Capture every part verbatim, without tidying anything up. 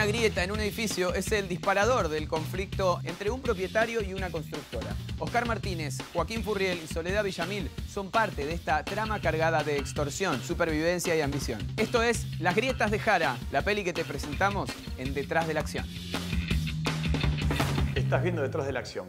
Una grieta en un edificio es el disparador del conflicto entre un propietario y una constructora. Oscar Martínez, Joaquín Furriel y Soledad Villamil son parte de esta trama cargada de extorsión, supervivencia y ambición. Esto es Las grietas de Jara, la peli que te presentamos en Detrás de la Acción. Estás viendo Detrás de la Acción.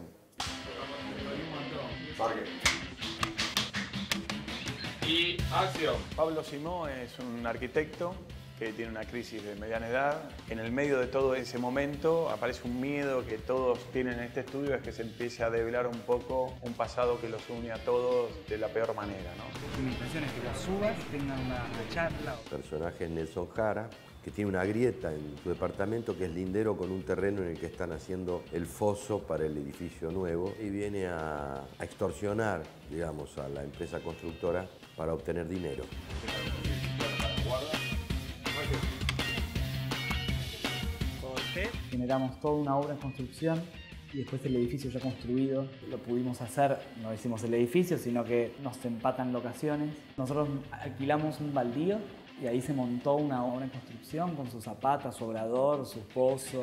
Y acción. Pablo Simó es un arquitecto que tiene una crisis de mediana edad. En el medio de todo ese momento aparece un miedo que todos tienen en este estudio, es que se empiece a develar un poco un pasado que los une a todos de la peor manera, ¿no? Mi intención es que las subas tengan una, una charla. El personaje es Nelson Jara, que tiene una grieta en su departamento que es lindero con un terreno en el que están haciendo el foso para el edificio nuevo y viene a, a extorsionar, digamos, a la empresa constructora para obtener dinero. Generamos toda una obra en construcción y después el edificio ya construido lo pudimos hacer, no decimos el edificio, sino que nos empatan locaciones. Nosotros alquilamos un baldío y ahí se montó una obra en construcción con sus zapatas, su obrador, su pozo.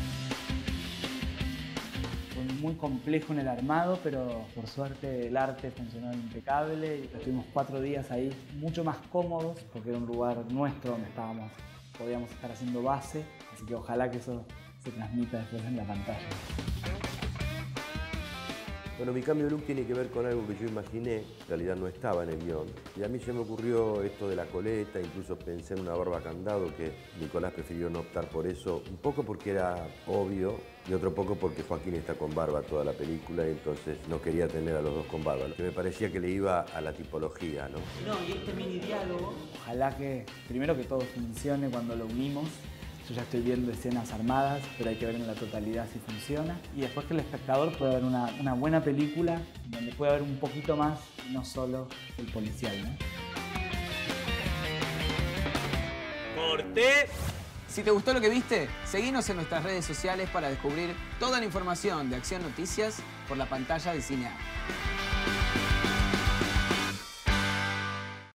Fue muy complejo en el armado, pero por suerte el arte funcionó impecable y estuvimos cuatro días ahí mucho más cómodos porque era un lugar nuestro donde estábamos, podíamos estar haciendo base, así que ojalá que eso se transmita después en la pantalla. Bueno, mi cambio de look tiene que ver con algo que yo imaginé, en realidad no estaba en el guión. Y a mí se me ocurrió esto de la coleta, incluso pensé en una barba candado, que Nicolás prefirió no optar por eso, un poco porque era obvio y otro poco porque Joaquín está con barba toda la película y entonces no quería tener a los dos con barba, que me parecía que le iba a la tipología, ¿no? No, y este mini diálogo, ojalá que, primero que todo funcione cuando lo unimos. Yo ya estoy viendo escenas armadas, pero hay que ver en la totalidad si funciona. Y después que el espectador pueda ver una, una buena película donde pueda ver un poquito más y no solo el policial, ¿no? ¡Corte! Si te gustó lo que viste, seguinos en nuestras redes sociales para descubrir toda la información de Acción Noticias por la pantalla de Cine A.